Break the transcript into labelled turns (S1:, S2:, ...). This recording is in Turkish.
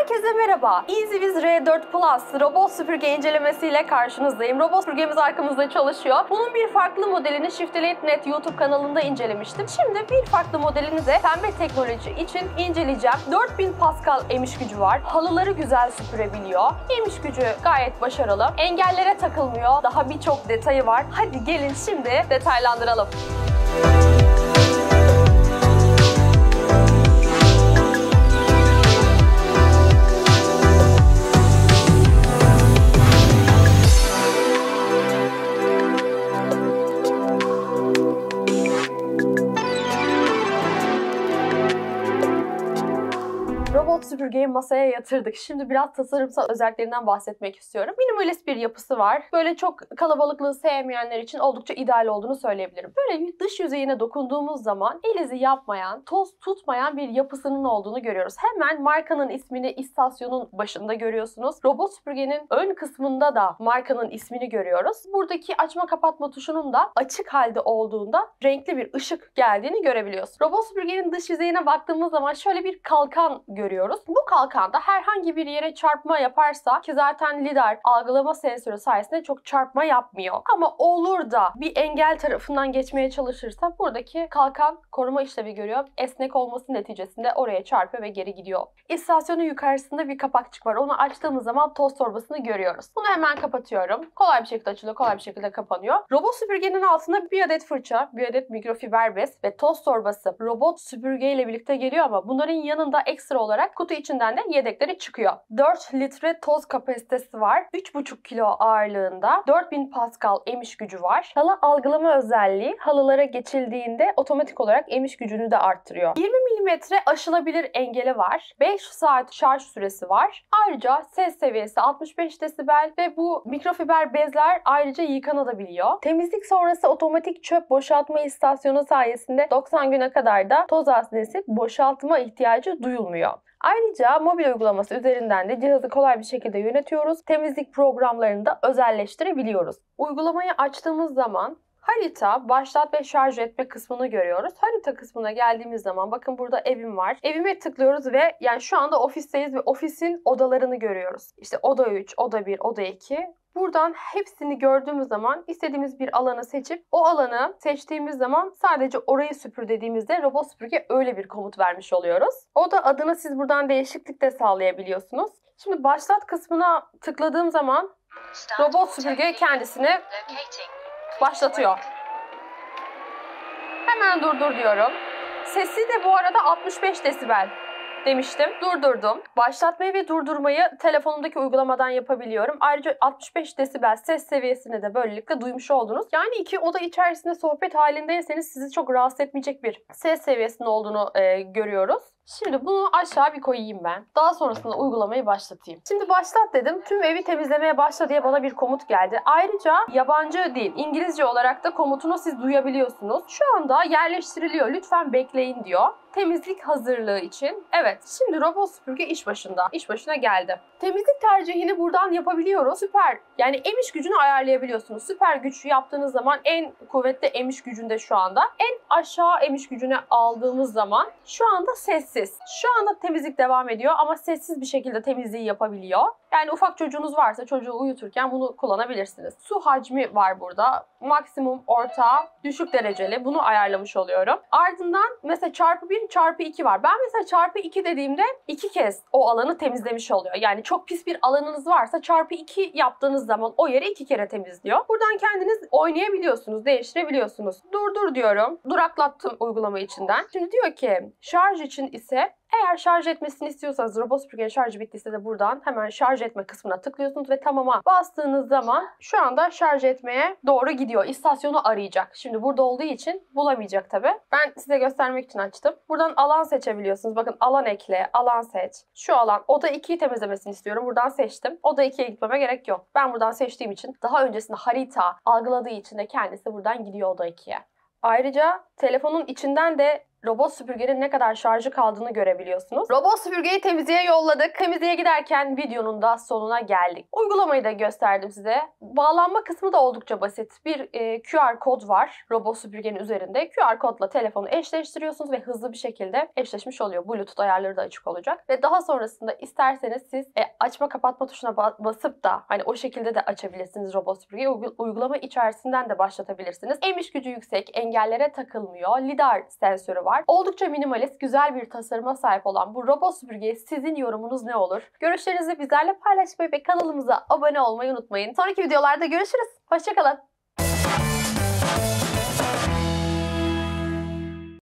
S1: Herkese merhaba. EasyViz R4 Plus robot süpürge incelemesiyle karşınızdayım. Robot süpürgemiz arkamızda çalışıyor. Bunun bir farklı modelini Shiftelate.net YouTube kanalında incelemiştim. Şimdi bir farklı modelini de pembe teknoloji için inceleyeceğim. 4000 Pascal emiş gücü var. Halıları güzel süpürebiliyor. Emiş gücü gayet başarılı. Engellere takılmıyor. Daha birçok detayı var. Hadi gelin şimdi detaylandıralım. Robot süpürgeyi masaya yatırdık. Şimdi biraz tasarımsal özelliklerinden bahsetmek istiyorum. Minimalist bir yapısı var. Böyle çok kalabalıklığı sevmeyenler için oldukça ideal olduğunu söyleyebilirim. Böyle bir dış yüzeyine dokunduğumuz zaman el izi yapmayan, toz tutmayan bir yapısının olduğunu görüyoruz. Hemen markanın ismini istasyonun başında görüyorsunuz. Robot süpürgenin ön kısmında da markanın ismini görüyoruz. Buradaki açma kapatma tuşunun da açık halde olduğunda renkli bir ışık geldiğini görebiliyoruz. Robot süpürgenin dış yüzeyine baktığımız zaman şöyle bir kalkan görüyoruz. Bu kalkanda herhangi bir yere çarpma yaparsa, ki zaten lidar algılama sensörü sayesinde çok çarpma yapmıyor. Ama olur da bir engel tarafından geçmeye çalışırsa buradaki kalkan koruma işlevi görüyor. Esnek olması neticesinde oraya çarpıyor ve geri gidiyor. İstasyonun yukarısında bir kapakçık var. Onu açtığımız zaman toz torbasını görüyoruz. Bunu hemen kapatıyorum. Kolay bir şekilde açılıyor, kolay bir şekilde kapanıyor. Robot süpürgenin altında bir adet fırça, bir adet mikrofiber bez ve toz torbası robot süpürgeyle birlikte geliyor ama bunların yanında ekstra olarak kutu içinden de yedekleri çıkıyor. 4 litre toz kapasitesi var. 3,5 kilo ağırlığında. 4000 Pascal emiş gücü var. Halı algılama özelliği halılara geçildiğinde otomatik olarak emiş gücünü de arttırıyor. 20 milimetre aşılabilir engeli var. 5 saat şarj süresi var. Ayrıca ses seviyesi 65 desibel ve bu mikrofiber bezler ayrıca yıkanabiliyor. Temizlik sonrası otomatik çöp boşaltma istasyonu sayesinde 90 güne kadar da toz haznesi boşaltma ihtiyacı duyulmuyor. Ayrıca mobil uygulaması üzerinden de cihazı kolay bir şekilde yönetiyoruz. Temizlik programlarını da özelleştirebiliyoruz. Uygulamayı açtığımız zaman harita, başlat ve şarj etme kısmını görüyoruz. Harita kısmına geldiğimiz zaman bakın burada evim var. Evime tıklıyoruz ve yani şu anda ofisteyiz ve ofisin odalarını görüyoruz. İşte oda 3, oda 1, oda 2. Buradan hepsini gördüğümüz zaman istediğimiz bir alanı seçip o alanı seçtiğimiz zaman sadece orayı süpür dediğimizde robot süpürge öyle bir komut vermiş oluyoruz. Oda adına siz buradan değişiklik de sağlayabiliyorsunuz. Şimdi başlat kısmına tıkladığım zaman robot süpürge kendisini başlatıyor. Hemen durdur diyorum. Sesi de bu arada 65 desibel demiştim. Durdurdum. Başlatmayı ve durdurmayı telefonumdaki uygulamadan yapabiliyorum. Ayrıca 65 desibel ses seviyesini de böylelikle duymuş oldunuz. Yani iki oda içerisinde sohbet halindeyseniz sizi çok rahatsız etmeyecek bir ses seviyesinin olduğunu görüyoruz. Şimdi bunu aşağı bir koyayım ben. Daha sonrasında uygulamayı başlatayım. Şimdi başlat dedim. Tüm evi temizlemeye başla diye bana bir komut geldi. Ayrıca yabancı değil, İngilizce olarak da komutunu siz duyabiliyorsunuz. Şu anda yerleştiriliyor. Lütfen bekleyin diyor. Temizlik hazırlığı için. Evet, şimdi robot süpürge iş başında. İş başına geldi. Temizlik tercihini buradan yapabiliyoruz. Süper. Yani emiş gücünü ayarlayabiliyorsunuz. Süper güç yaptığınız zaman en kuvvetli emiş gücünde şu anda. En aşağı emiş gücüne aldığımız zaman şu anda sessiz. Şu anda temizlik devam ediyor ama sessiz bir şekilde temizliği yapabiliyor. Yani ufak çocuğunuz varsa çocuğu uyuturken bunu kullanabilirsiniz. Su hacmi var burada. Maksimum, orta, düşük dereceli. Bunu ayarlamış oluyorum. Ardından mesela çarpı 1, çarpı 2 var. Ben mesela çarpı 2 dediğimde 2 kez o alanı temizlemiş oluyor. Yani çok pis bir alanınız varsa çarpı 2 yaptığınız zaman o yeri 2 kere temizliyor. Buradan kendiniz oynayabiliyorsunuz, değiştirebiliyorsunuz. Durdur diyorum. Duraklattım uygulama içinden. Şimdi diyor ki şarj için ise eğer şarj etmesini istiyorsanız robot süpürgenin şarjı bittiyse de buradan hemen şarj etme kısmına tıklıyorsunuz ve tamama bastığınız zaman şu anda şarj etmeye doğru gidiyor. İstasyonu arayacak. Şimdi burada olduğu için bulamayacak tabii. Ben size göstermek için açtım. Buradan alan seçebiliyorsunuz. Bakın alan ekle, alan seç. Şu alan oda 2'yi temizlemesini istiyorum. Buradan seçtim. Oda 2'ye gitmeme gerek yok. Ben buradan seçtiğim için daha öncesinde harita algıladığı için de kendisi buradan gidiyor oda 2'ye. Ayrıca telefonun içinden de robot süpürgenin ne kadar şarjı kaldığını görebiliyorsunuz. Robot süpürgeyi temizliğe yolladık. Temizliğe giderken videonun da sonuna geldik. Uygulamayı da gösterdim size. Bağlanma kısmı da oldukça basit. Bir QR kod var robot süpürgenin üzerinde. QR kodla telefonu eşleştiriyorsunuz ve hızlı bir şekilde eşleşmiş oluyor. Bluetooth ayarları da açık olacak. Ve daha sonrasında isterseniz siz açma kapatma tuşuna basıp da hani o şekilde de açabilirsiniz robot süpürgeyi. Uygulama içerisinden de başlatabilirsiniz. Emiş gücü yüksek, engellere takılmıyor. Lidar sensörü var. Oldukça minimalist, güzel bir tasarıma sahip olan bu robot süpürgeye sizin yorumunuz ne olur? Görüşlerinizi bizlerle paylaşmayı ve kanalımıza abone olmayı unutmayın. Sonraki videolarda görüşürüz. Hoşça kalın.